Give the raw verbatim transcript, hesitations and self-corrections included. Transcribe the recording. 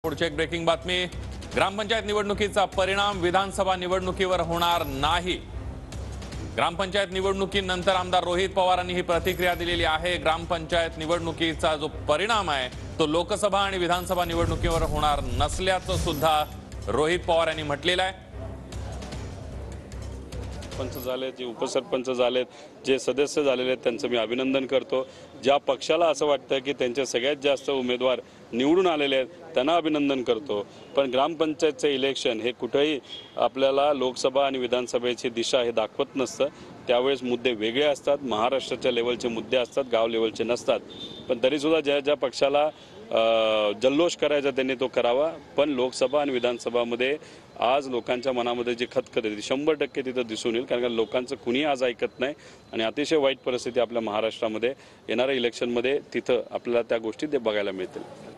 पुढची एक ब्रेकिंग बातमी। ग्रामपंचायत निवडणुकीचा परिणाम विधानसभा निवडणुकीवर होणार नाही। ग्रामपंचायत निवडणुकीनंतर आमदार रोहित पवारांनी ही प्रतिक्रिया दिलेली आहे। ग्रामपंचायत निवडणुकीचा जो परिणाम आहे तो लोकसभा आणि विधानसभा निवडणुकीवर होणार नसल्याचं सुद्धा रोहित पवार यांनी म्हटलेलं आहे। पंच झाले, जे उपसरपंच झालेत, जे सदस्य झालेले आहेत त्यांचं मी अभिनंदन करतो। ज्या पक्षाला असं वाटतं की त्यांचे सगळ्यात जास्त उमेदवार निवडून आलेले आहेत त्यांना अभिनंदन करतो। पण ग्रामपंचायतचे इलेक्शन हे कुठेही आपल्याला लोकसभा आणि विधानसभेची दिशा हे दाखवत नसतं। त्यावेळेस मुद्दे वेगळे असतात, महाराष्ट्राच्या लेवलचे मुद्दे असतात, गाव लेवलचे नसतात। पण तरीसुद्धा ज्या ज्या पक्षाला जल्लोष करायचा त्यांनी तो करावा। पण लोकसभा आणि विधानसभामध्ये आज लोकांच्या मनामध्ये जी खतखत आहे ती शंभर टक्के तिथं दिसून येईल, कारण लोकांचं कुणी आज ऐकत नाही आणि अतिशय वाईट परिस्थिती आपल्या महाराष्ट्रामध्ये येणाऱ्या इलेक्शनमध्ये तिथं आपल्याला त्या गोष्टी ते बघायला मिळतील।